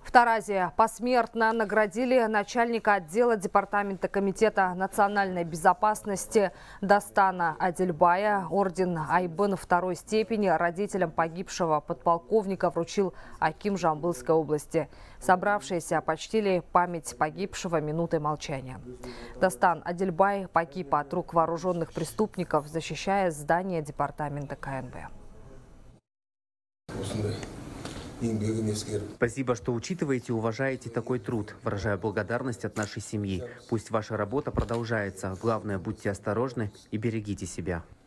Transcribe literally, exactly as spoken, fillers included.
В Таразе посмертно наградили начальника отдела Департамента комитета национальной безопасности Дастана Адельбая. Орден Айбын второй степени родителям погибшего подполковника вручил аким Жамбылской области. Собравшиеся почтили память погибшего минутой молчания. Дастан Адельбай погиб от рук вооруженных преступников, защищая здание департамента ка эн бэ. Спасибо, что учитываете и уважаете такой труд. Выражаю благодарность от нашей семьи. Пусть ваша работа продолжается. Главное, будьте осторожны и берегите себя.